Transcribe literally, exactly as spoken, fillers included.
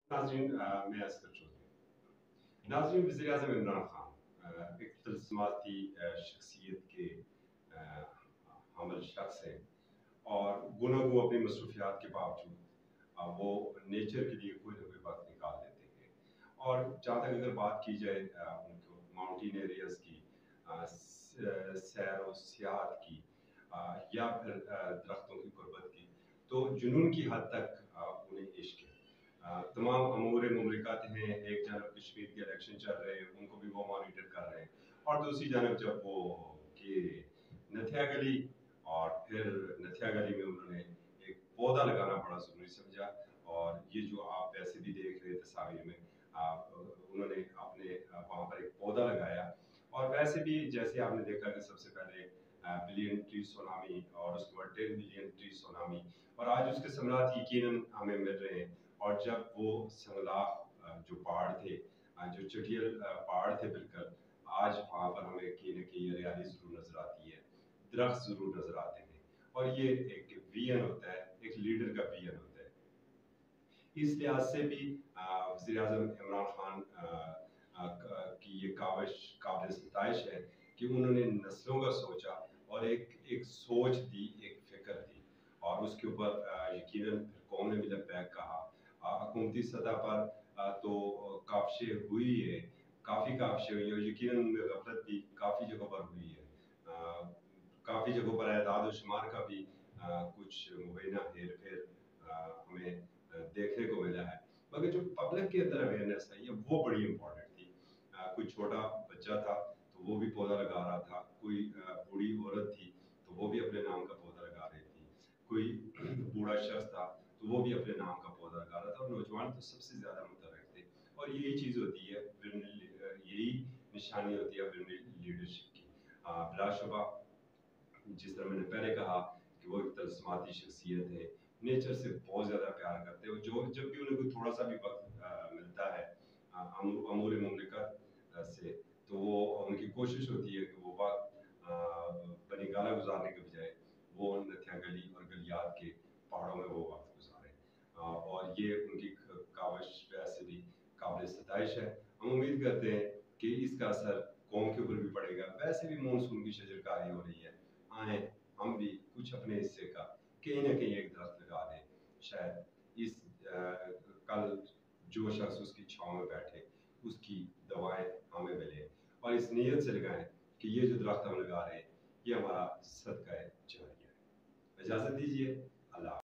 नाजरीन मैं असगर चौधरी। नाजरीन वज़ीर आज़म इमरान खान एक तलस्माती शख्सियत के हमल शख्स हैं और गुनागो अपनी मसरूफियात के बावजूद वो नेचर के लिए कोई ना कोई वक्त निकाल लेते हैं। और जहाँ तक अगर बात की जाए उनको माउंटेन एरियाज़ की, सैर व सियाहत की या फिर दरख्तों की गुर्बत की, तो जुनून की हद तक उन्हें इश्क है। तमाम अमूर मुमलिकत हैं, एक जानब कश्मीर के इलेक्शन चल रहे हैं, उनको भी वो मॉनिटर कर रहे हैं, और दूसरी जानब जब वो कि नथिया गली और फिर नथिया गली में उन्होंने एक पौधा लगाना बड़ा ज़रूरी समझा। और ये जो आप वैसे भी देख रहे तस्वीर में आप, उन्होंने अपने वहाँ पर एक पौधा लगाया। और वैसे भी जैसे आपने देखा कि सबसे पहले बिलियन ट्री सुनामी और उसके बाद टेन बिलियन ट्री सुनामी, और आज उसके समरात यकीनन हमें मिल रहे हैं। और जब वो संगलाख जो पहाड़ थे, जो चटियल पहाड़ थे, बिल्कुल आज वहाँ पर हमें कहीं न कहीं हरियाली ज़रूर नज़र आती है, दरख्त ज़रूर नज़र आते हैं, और ये एक विजन होता है, एक लीडर का विजन होता है। इस लिहाज से भी वज़ीर आज़म इमरान खान की ये काविश काबिल सताइश है कि उन्होंने नस्लों का सोचा और एक एक सोच दी, एक फ़िक्र दी, और उसके ऊपर यकीनन कौम ने भी लब्बैक कहा। हुकूमती सतह पर तो काविशें हुई है, काफ़ी काविशें हुई है, यकीनन उनमें गफलत भी काफ़ी जगहों पर हुई है। काफ़ी जगहों पर एदाद व शुमार का भी आ, कुछ मुबैना हेर फेर हमें देखने को मिला है, मगर जो पब्लिक के अंदर अवेयरनेस है ये वो बड़ी इंपॉर्टेंट थी। आ, कोई छोटा बच्चा था तो वो भी पौधा लगा रहा था, कोई बूढ़ी औरत थी तो वो भी अपने नाम का पौधा लगा रही थी, कोई बूढ़ा शख्स था तो वो भी अपने नाम का पौधा लगा रहा था, और नौजवान तो सबसे ज़्यादा मुतहर्रिक थे। और यही चीज़ होती है, यही निशानी होती है विनरी लीडरशिप की। बिलाशुबा जिस तरह मैंने पहले कहा कि वो एक तलस्माती शख्सियत है, नेचर से बहुत ज़्यादा प्यार करते हैं, जो जब भी उन्हें कोई थोड़ा सा भी वक्त मिलता है अमूर मुमलिकत से, तो वो उनकी कोशिश होती है कि वो वक्त बनिगाला गुजारने के बजाय वो नथिया गली और गलियात के पहाड़ों में वो वक्त गुजारें। और ये उनकी काविश वैसे भी काबिल सताइश है। हम उम्मीद करते हैं कि इसका असर कौम के ऊपर भी पड़ेगा। वैसे भी मानसून की शजरकारी हो रही है, आए हम भी कुछ अपने हिस्से का कहीं ना कहीं एक दरख्त लगा दें। शायद इस आ, कल जो शख्स उसकी छाँव में बैठे उसकी दवाएं हमें मिले, और इस नीयत से लगाएं कि ये जो दरख्त हम लगा रहे हैं ये हमारा सदका जारिया है। इजाज़त दीजिए। अल्लाह।